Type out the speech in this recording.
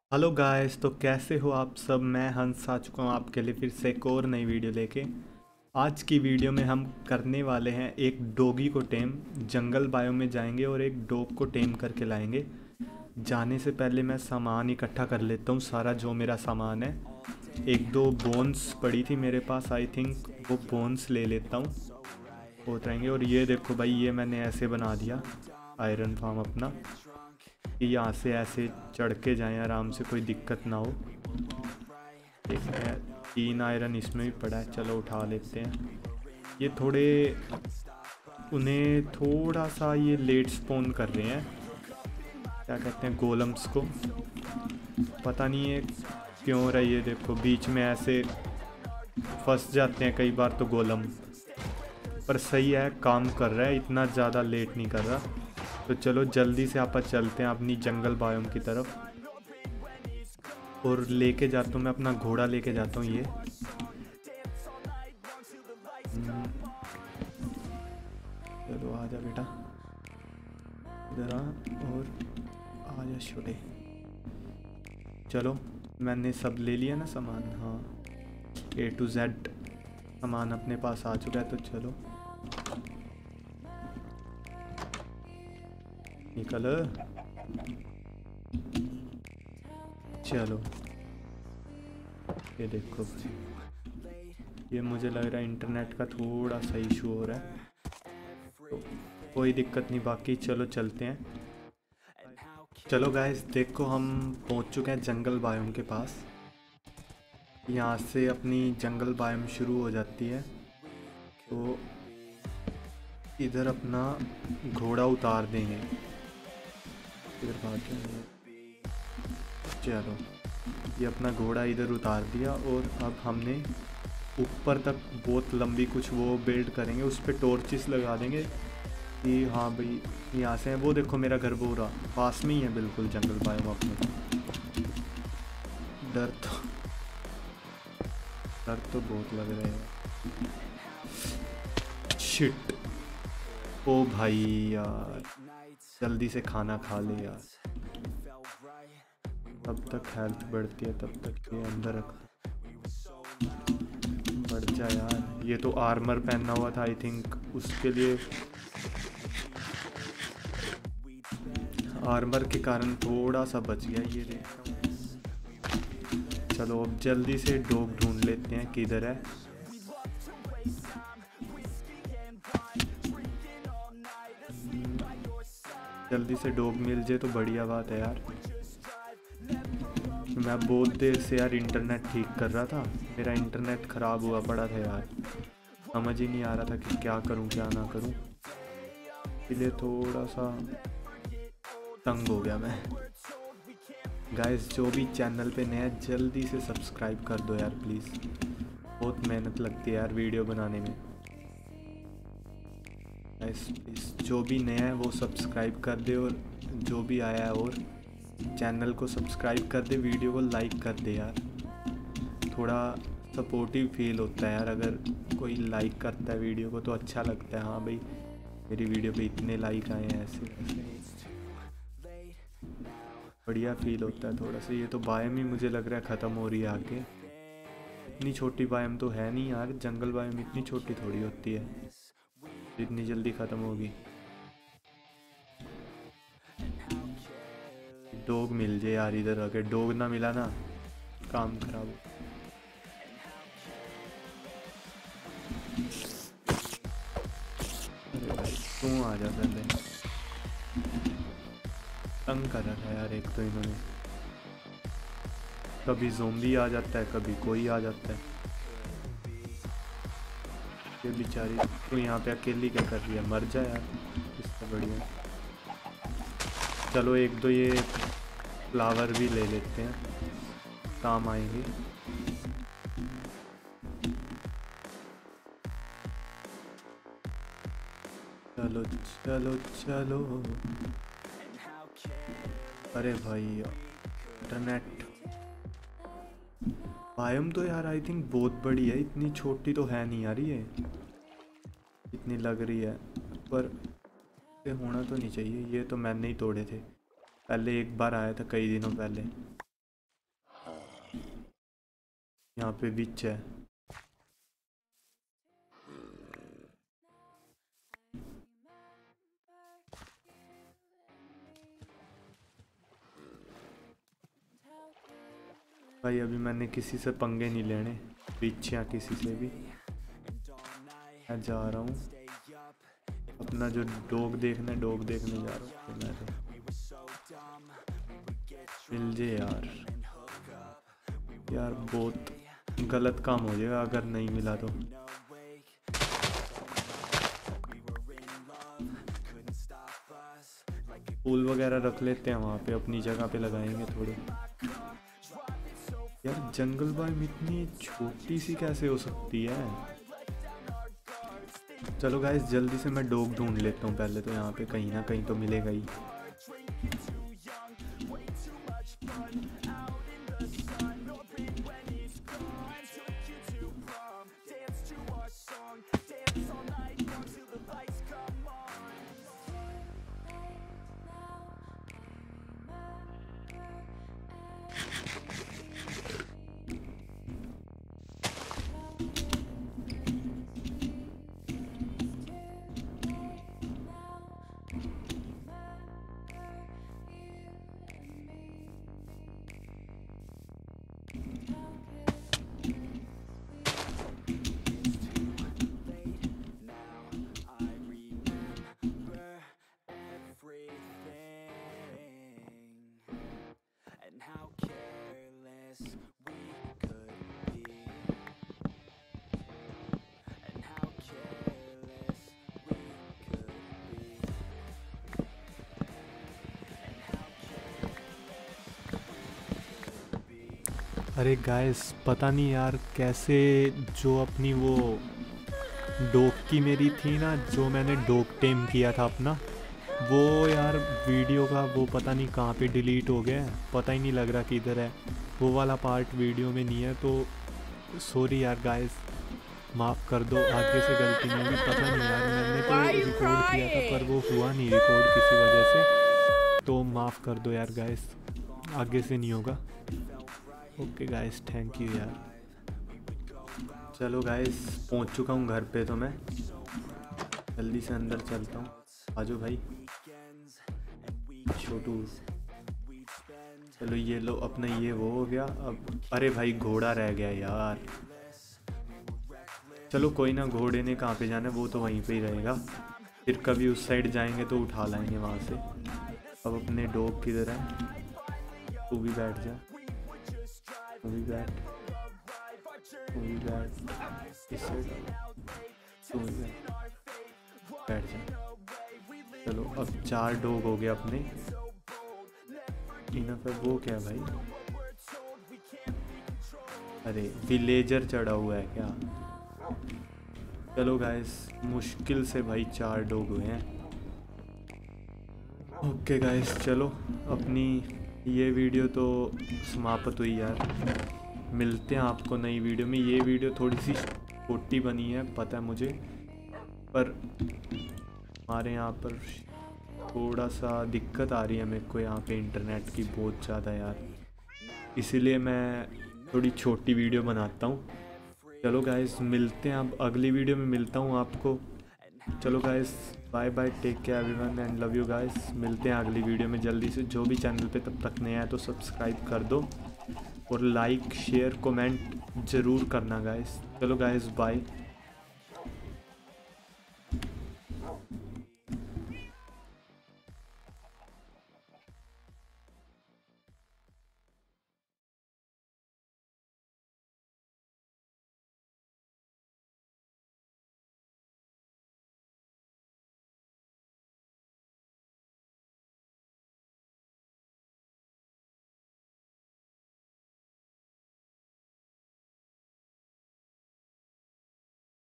Hello guys, तो कैसे हो आप सब। मैं हंस आ चुका हूँ आपके लिए फिर से एक और नई वीडियो लेके। आज की वीडियो में हम करने वाले हैं एक डॉगी को टेम। जंगल बायो में जाएंगे और एक डॉग को टेम करके लाएंगे। जाने से पहले मैं सामान इकट्ठा कर लेता हूँ, सारा जो मेरा सामान है। एक दो बोन्स पड़ी थी मेरे पास, आई थिंक वो बोन्स ले लेता हूँ, उतरेंगे। और ये देखो भाई, ये मैंने ऐसे बना दिया आयरन फार्म अपना, कि यहाँ से ऐसे चढ़ के जाएँ आराम से, कोई दिक्कत ना हो। एक है, 3 आयरन इसमें भी पड़ा है, चलो उठा लेते हैं। ये थोड़े, उन्हें थोड़ा सा ये लेट स्पॉन कर रहे हैं, क्या कहते हैं, गोलम्स को। पता नहीं है क्यों रहा, ये देखो बीच में ऐसे फंस जाते हैं कई बार तो गोलम। पर सही है, काम कर रहा है, इतना ज़्यादा लेट नहीं कर रहा। तो चलो जल्दी से आप चलते हैं अपनी जंगल बायोम की तरफ। और लेके जाता हूँ मैं अपना घोड़ा, लेके जाता हूँ ये। चलो आजा बेटा, इधर आ, और आजा छोटे। चलो मैंने सब ले लिया ना सामान, हाँ A to Z सामान अपने पास आ चुका है। तो चलो निकल, चलो। ये देखो, ये मुझे लग रहा है इंटरनेट का थोड़ा सा इशू हो रहा है, तो कोई दिक्कत नहीं, बाकी चलो चलते हैं। चलो गाइस, देखो हम पहुंच चुके हैं जंगल बायोम के पास। यहाँ से अपनी जंगल बायोम शुरू हो जाती है। तो इधर अपना घोड़ा उतार देंगे, इधर भाग जाएंगे। चलो ये अपना घोड़ा इधर उतार दिया, और अब हमने ऊपर तक बहुत लंबी कुछ वो बिल्ड करेंगे, उस पर टॉर्चेस लगा देंगे कि हाँ भाई यहाँ से है। वो देखो मेरा घर पूरा पास में ही है बिल्कुल जंगल बायोम अपने। डर तो बहुत लग रहा है। शिट, ओ भाई यार, जल्दी से खाना खा ले यार, तब तक हेल्थ बढ़ती है, तब तक ये अंदर रख। बढ़ जा यार, ये तो आर्मर पहनना हुआ था आई थिंक, उसके लिए आर्मर के कारण थोड़ा सा बच गया ये देखता हूँ। चलो अब जल्दी से डॉग ढूंढ लेते हैं, किधर है। जल्दी से डॉग मिल जाए तो बढ़िया बात है यार। मैं बहुत देर से यार इंटरनेट ठीक कर रहा था, मेरा इंटरनेट ख़राब हुआ पड़ा था यार, समझ ही नहीं आ रहा था कि क्या करूं क्या ना करूं, इसलिए थोड़ा सा तंग हो गया मैं। गाइस, जो भी चैनल पे नया है जल्दी से सब्सक्राइब कर दो यार प्लीज़, बहुत मेहनत लगती है यार वीडियो बनाने में। गाइस प्लीज़, जो भी नया है वो सब्सक्राइब कर दे, और जो भी आया है और चैनल को सब्सक्राइब कर दे, वीडियो को लाइक कर दे यार। थोड़ा सपोर्टिव फील होता है यार, अगर कोई लाइक करता है वीडियो को तो अच्छा लगता है, हाँ भाई मेरी वीडियो पे इतने लाइक आए हैं, ऐसे ऐसे बढ़िया फील होता है थोड़ा सा। ये तो बायोम ही मुझे लग रहा है ख़त्म हो रही है आगे। इतनी छोटी बायोम तो है नहीं यार, जंगल बायोम इतनी छोटी थोड़ी होती है इतनी जल्दी ख़त्म होगी। डॉग मिल जाए यार इधर, अगर डॉग ना मिला ना काम खराब हो। अरे भाई तू आ जा पहले, तंग कर रखा है यार एक तो इन्होंने, कभी ज़ोंबी आ जाता है कभी कोई आ जाता है। ये बेचारी तो यहाँ पे अकेली क्या कर रही है, मर जाए यार, इससे बढ़िया। चलो एक दो ये फ्लावर भी ले लेते हैं, काम आएंगे। चलो चलो चलो। अरे भाई इंटरनेट बायोम तो यार आई थिंक बहुत बड़ी है, इतनी छोटी तो है नहीं यार, ये इतनी लग रही है, पर ये होना तो नहीं चाहिए। ये तो मैंने ही तोड़े थे पहले, एक बार आया था कई दिनों पहले। यहाँ पे विच है। भाई अभी मैंने किसी से पंगे नहीं लेने, विच या किसी से भी। मैं जा रहा हूँ अपना जो डॉग देखना है, डॉग देखने जा रहा हूँ। मैं मिल जे यार, यार बहुत गलत काम हो जाएगा अगर नहीं मिला तो। फूल वगैरह रख लेते हैं वहाँ पे, अपनी जगह पे लगाएंगे थोड़े। यार जंगल बायोम इतनी छोटी सी कैसे हो सकती है। चलो गाइस जल्दी से मैं डॉग ढूंढ लेता हूँ पहले तो, यहाँ पे कहीं ना कहीं तो मिलेगा ही। अरे गाइस पता नहीं यार कैसे, जो अपनी वो डॉग की मेरी थी ना, जो मैंने डॉग टेम किया था अपना, वो यार वीडियो का वो पता नहीं कहाँ पे डिलीट हो गया है, पता ही नहीं लग रहा किधर है। वो वाला पार्ट वीडियो में नहीं है, तो सॉरी यार गाइस, माफ़ कर दो, आगे से गलती नहीं हुई। पता नहीं यार, मैंने तो रिकॉर्ड किया था पर वो हुआ नहीं रिकॉर्ड किसी वजह से, तो माफ़ कर दो यार गाइस, आगे से नहीं होगा। ओके गाइस, थैंक यू यार। चलो गाइस पहुंच चुका हूं घर पे, तो मैं जल्दी से अंदर चलता हूं। आजो भाई छोटू। चलो ये लो अपना, ये वो हो गया अब। अरे भाई घोड़ा रह गया यार। चलो कोई ना, घोड़े ने कहाँ पे जाना है, वो तो वहीं पे ही रहेगा। फिर कभी उस साइड जाएंगे तो उठा लाएंगे वहाँ से। अब अपने डॉग किधर है? तू भी बैठ जा, तू भी बैठ, तू भी बैठ, इस साइड तू भी बैठ जा। चलो अब 4 डॉग हो गए अपने। इनफ है। वो क्या है भाई? अरे विलेजर चढ़ा हुआ है क्या? चलो गाइस मुश्किल से भाई 4 डॉग हुए हैं। ओके गाइस चलो अपनी ये वीडियो तो समाप्त हुई यार। मिलते हैं आपको नई वीडियो में। ये वीडियो थोड़ी सी छोटी बनी है पता है मुझे, पर हमारे यहाँ पर थोड़ा सा दिक्कत आ रही है मेरे को यहाँ पे इंटरनेट की बहुत ज़्यादा यार, इसीलिए मैं थोड़ी छोटी वीडियो बनाता हूँ। चलो गाइस मिलते हैं, अब अगली वीडियो में मिलता हूँ आपको। चलो guys bye bye, take care everyone and love you guys. मिलते हैं अगली वीडियो में जल्दी से। जो भी चैनल पे तब तक नया है तो सब्सक्राइब कर दो और लाइक शेयर कमेंट ज़रूर करना गाइस। चलो गाइस बाय।